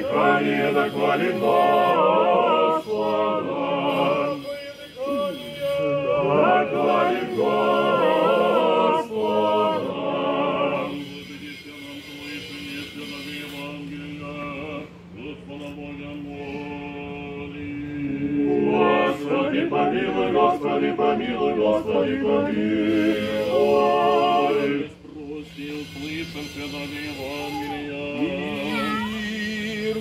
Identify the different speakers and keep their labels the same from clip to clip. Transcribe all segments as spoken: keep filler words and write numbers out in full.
Speaker 1: дыхание да хвалит Господа. Да хвалит Господа. Владыдися нам слышание святого Евангелия, Господа Бога молим. Господи, помилуй, Господи, помилуй, Господи, помилуй. Спросил, слышим святого Евангелия. Мир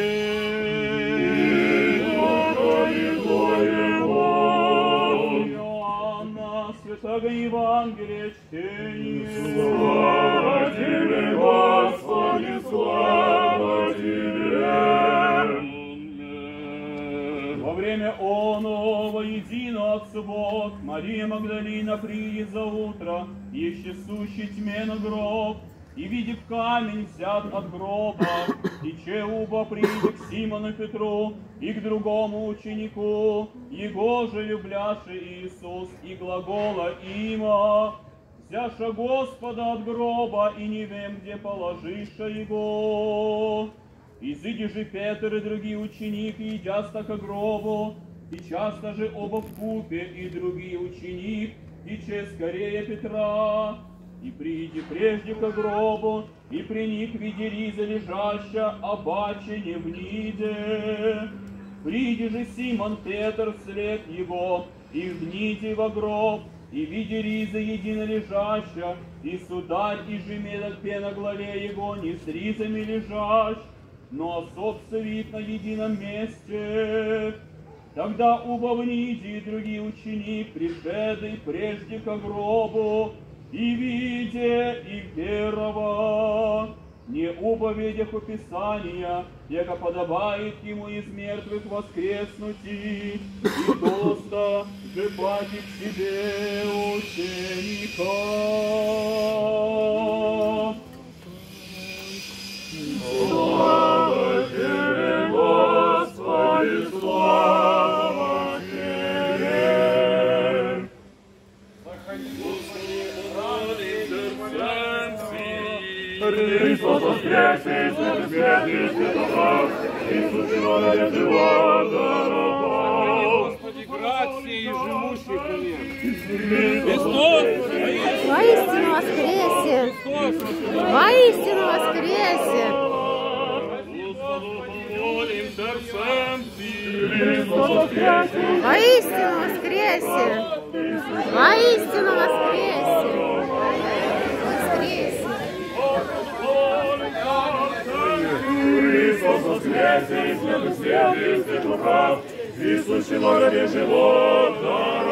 Speaker 1: всем. Господи, Твоего. Иоанна, святого Евангелия чтение. Слава Тебе, Господи, слава Тебе. Во время оного едино от суббот Мария Магдалина приидет за утро, еще сущей тьме на гроб, и, видев камень, взят от гроба, и Чеуба приидет к Симону Петру и к другому ученику, его же любляши Иисус, и глагола има, взяша Господа от гроба, и не вем, где положиша его. Изыди же Петр и другие ученики, идяста ко гробу, и часто же оба вкупе, и другие ученик, и че скорее Петра. И приди прежде ко гробу, и при них види риза лежаща, а баче не вниде. Приди же Симон Петр вслед его, и вниде во гроб, и види риза едино лежаща, и сударь, и жемедок пе на главе его, не с ризами лежащ, но особся вид на едином месте. Тогда оба вниде и другие ученик, пришедший прежде ко гробу, и видя и первого, не оба видях описания, яко подобает ему из мертвых воскреснуть, и доста же пати к себе ученика. Слава Тебе, Господи, слава Тебе! Христос воскресе, Иисус святый, святого, Иисус человек живота даровал.
Speaker 2: Господи, грации живущих в нем.
Speaker 1: Христос
Speaker 3: воистину воскресе! Воистину воскресе!
Speaker 1: помолим сердцем Христос воскресе!
Speaker 3: Воистину воскресе! Воистину воскресе! Воскресе!
Speaker 1: Христос воскресе, и святых святых, святых прав, Иисус человек живота.